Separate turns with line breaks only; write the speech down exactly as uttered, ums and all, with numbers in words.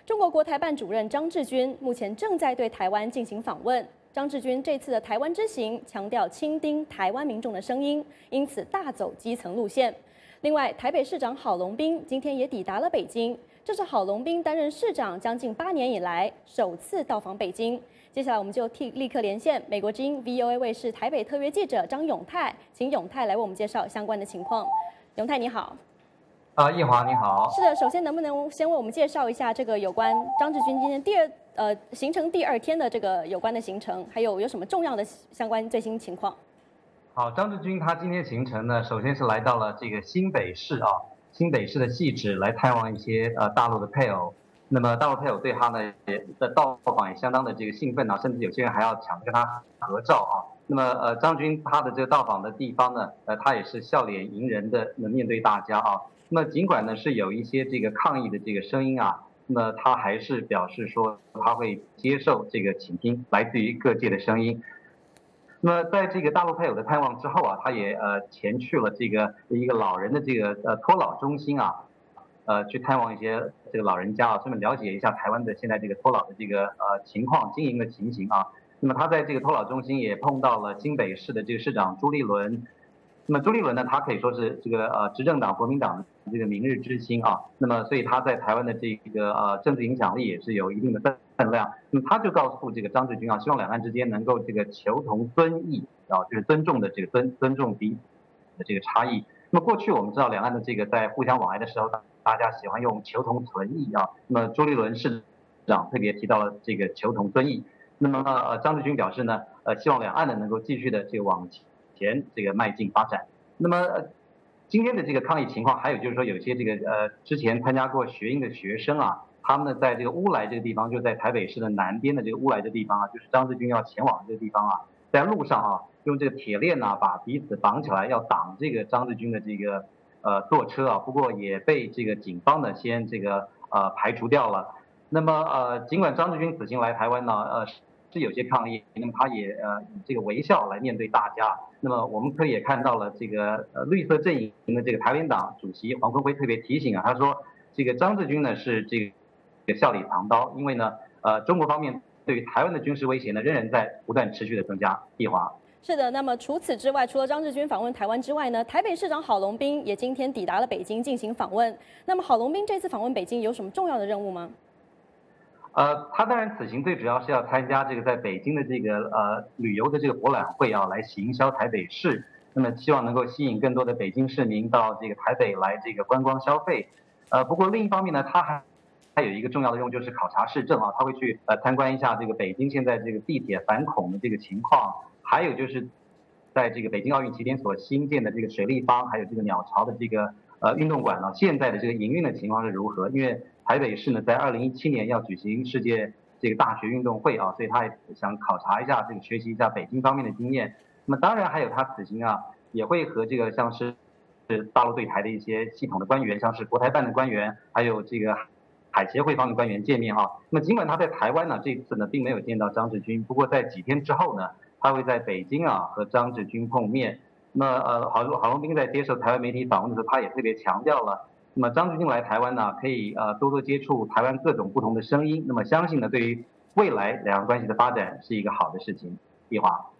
中国国台办主任张志军目前正在对台湾进行访问。张志军这次的台湾之行强调倾听台湾民众的声音，因此大走基层路线。另外，台北市长郝龙斌今天也抵达了北京，这是郝龙斌担任市长将近八年以来首次到访北京。接下来我们就替立刻连线美国之音 V O A 卫视台北特约记者张永泰，请永泰来为我们介绍相关的情况。永泰你好。
啊，易华你好。
是的，首先能不能先为我们介绍一下这个有关张志军今天第二呃行程第二天的这个有关的行程，还有有什么重要的相关最新情况？
好，张志军他今天行程呢，首先是来到了这个新北市啊，新北市的汐止来探望一些呃大陆的配偶。那么大陆配偶对他呢也的到访也相当的这个兴奋啊，甚至有些人还要抢着跟他合照啊。那么呃张军他的这个到访的地方呢，呃他也是笑脸迎人的面对大家啊。那么尽管呢是有一些这个抗议的这个声音啊，那么他还是表示说他会接受这个倾听来自于各界的声音。那么在这个大陆配偶的探望之后啊，他也呃前去了这个一个老人的这个呃托老中心啊，呃去探望一些这个老人家啊，顺便了解一下台湾的现在这个托老的这个呃情况、经营的情形啊。那么他在这个托老中心也碰到了新北市的这个市长朱立伦。那么朱立伦呢，他可以说是这个呃执政党国民党的这个明日之星啊。那么所以他在台湾的这个呃政治影响力也是有一定的分量。那么他就告诉这个张志军啊，希望两岸之间能够这个求同尊异啊，就是尊重的这个尊尊重彼此的这个差异。那么过去我们知道两岸的这个在互相往来的时候，大家喜欢用求同存异啊。那么朱立伦市长特别提到了这个求同尊异。那么呃张志军表示呢，呃希望两岸呢能够继续的这个往前。前这个迈进发展。那么、呃、今天的这个抗议情况，还有就是说有些这个呃之前参加过学运的学生啊，他们呢在这个乌来这个地方，就在台北市的南边的这个乌来这个地方啊，就是张志军要前往的这个地方啊，在路上啊用这个铁链啊把彼此绑起来，要挡这个张志军的这个呃坐车啊，不过也被这个警方呢先这个呃排除掉了。那么呃尽管张志军此行来台湾呢，呃。是有些抗议，那么他也呃以这个微笑来面对大家。那么我们可以也看到了这个呃绿色阵营的这个台联党主席黄坤辉特别提醒啊，他说这个张志军呢是这个笑里藏刀，因为呢呃中国方面对于台湾的军事威胁呢仍然在不断持续的增加。易华。
是的，那么除此之外，除了张志军访问台湾之外呢，台北市长郝龙斌也今天抵达了北京进行访问。那么郝龙斌这次访问北京有什么重要的任务吗？
呃，他当然此行最主要是要参加这个在北京的这个呃旅游的这个博览会啊，来行销台北市。那么希望能够吸引更多的北京市民到这个台北来这个观光消费。呃，不过另一方面呢，他还还有一个重要的任务就是考察市政啊，他会去呃参观一下这个北京现在这个地铁反恐的这个情况，还有就是在这个北京奥运期间所新建的这个水立方，还有这个鸟巢的这个呃运动馆呢，现在的这个营运的情况是如何？因为台北市呢，在二零一七年要举行世界这个大学运动会啊，所以他也想考察一下这个学习一下北京方面的经验。那么当然还有他此行啊，也会和这个像是是大陆对台的一些系统的官员，像是国台办的官员，还有这个海协会方面的官员见面啊。那么尽管他在台湾呢，这次呢并没有见到张志军，不过在几天之后呢，他会在北京啊和张志军碰面。那么呃，郝郝龙斌在接受台湾媒体访问的时候，他也特别强调了。那么张志军来台湾呢，可以呃多多接触台湾各种不同的声音。那么相信呢，对于未来两岸关系的发展是一个好的事情。易华。